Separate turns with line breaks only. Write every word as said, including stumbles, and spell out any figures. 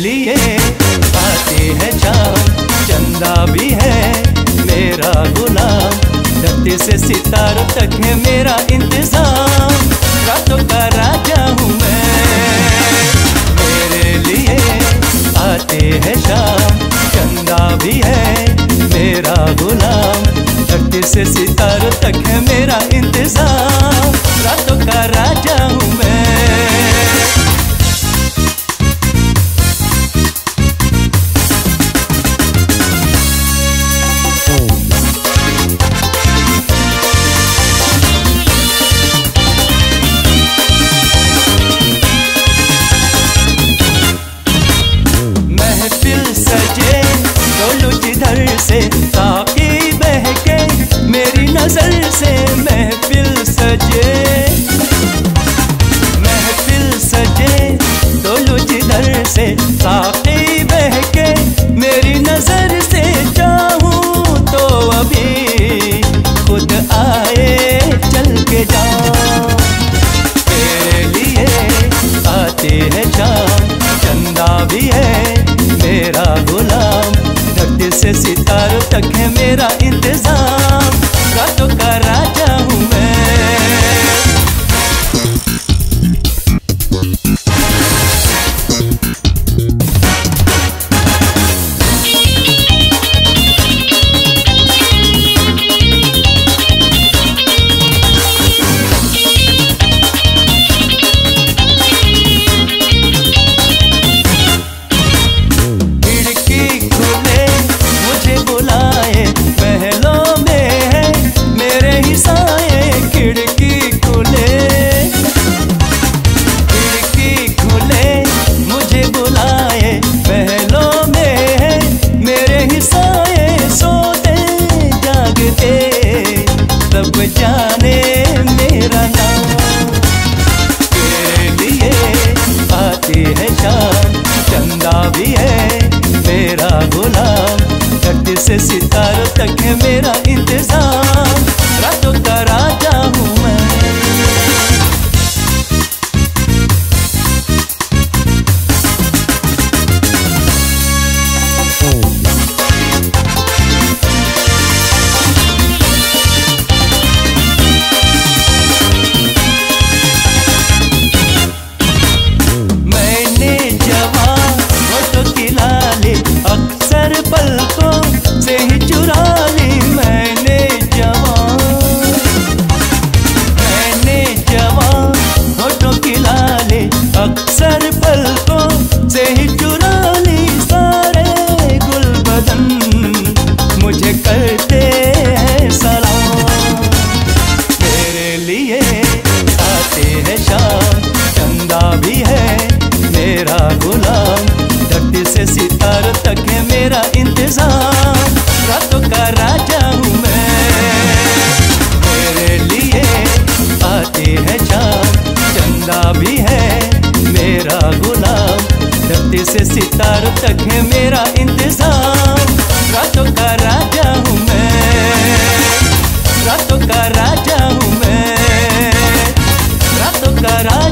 लिए आते हैं चाँद, चंदा भी है मेरा गुलाम। धरती से सितारों तक है मेरा इंतजाम, रातों का राजा हूँ मैं। मेरे लिए आते हैं शाम, चंदा भी है मेरा गुलाम। धरती से सितारों तक है मेरा इंतजाम, रातों का राजा हूँ मैं। महफिल सजे डोलू जिधर से, साकी बहके मेरी नजर से। महफिल सजे महफिल सजे डोलू जिधर से, साकी बहके मेरी नजर से। चाहूं तो अभी खुद आए चल के जाओ। तेरे लिए आते हैं चाँद, चंदा भी है मेरा गुलाम। धरती से सितारों तक है मेरा इंतजाम, रातों का राजा हूँ मैं। सब जाने मेरा नाम। तेरे लिए आती है शाम, चंदा भी है मेरा गुलाम। धरती से सितारों तक है मेरा इंतजाम, रातों का राजा हूँ मैं। अक्सर पलकों से ही चुरा ली मैंने जवान, मैंने जवान होठों की लाली। अक्सर पलकों से ही चुरा ली, सारे गुल बदन मुझे करते हैं सलाम। मेरे लिए आते हैं शाम, चंदा भी है मेरा गुलाम। धरती से सितारों तक है मेरा इंतजाम, रातों का राजा हूँ मैं। मेरे लिए आते हैं चाँद, चंदा भी है मेरा गुलाम। धरती से सितारों तक है मेरा इंतजाम, रातों का राजा हूँ मैं। रातों का राजा हूँ मैं, रातों का राजा।